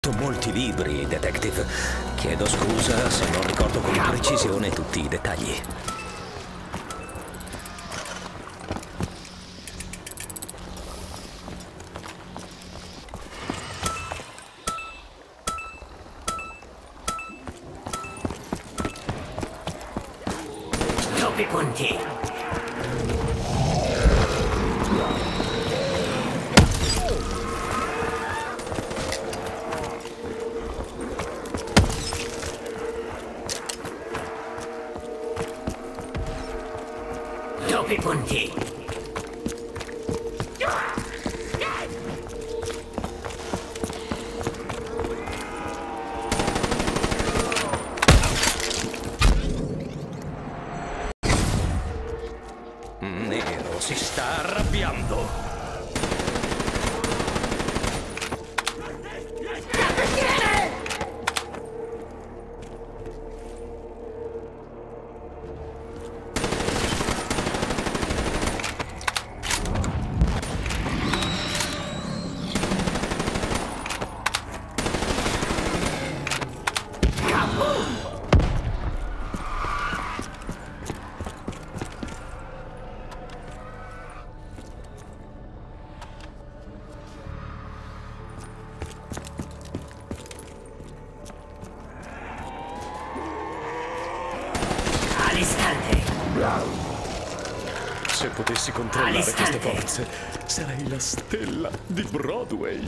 letto molti libri, detective. Chiedo scusa se non ricordo con precisione tutti i dettagli. Doppi punti. Doppi punti. Nero si sta arrabbiando. All'istante. Se potessi controllare queste forze, sarei la stella di Broadway.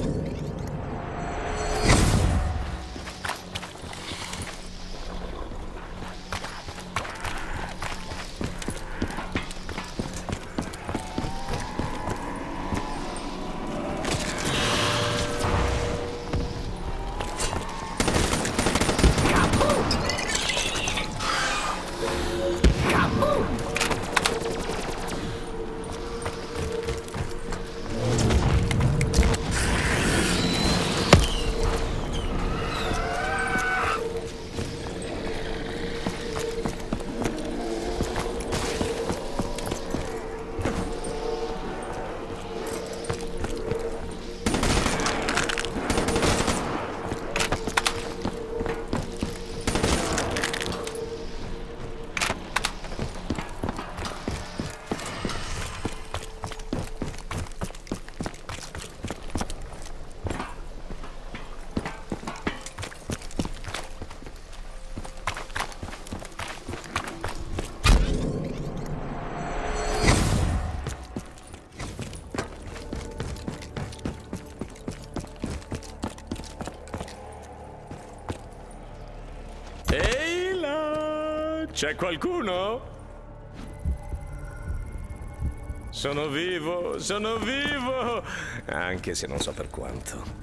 Ehi là! C'è qualcuno? Sono vivo, anche se non so per quanto.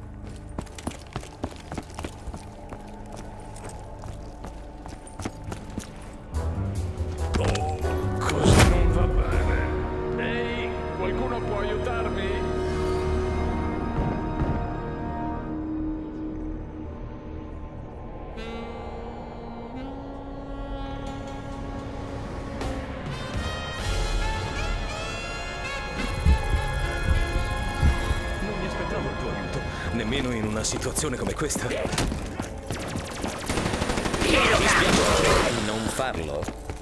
Oh, così non va bene. Ehi, qualcuno può aiutarmi? Nemmeno in una situazione come questa. Mi spiace non farlo.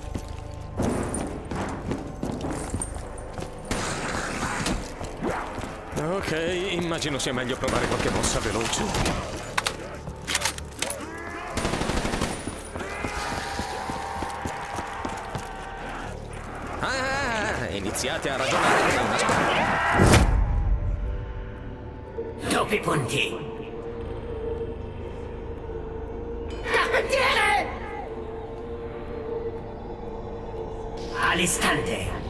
Ok, immagino sia meglio provare qualche mossa veloce. Iniziate a ragionare come una squadra. Doppi punti. All'istante.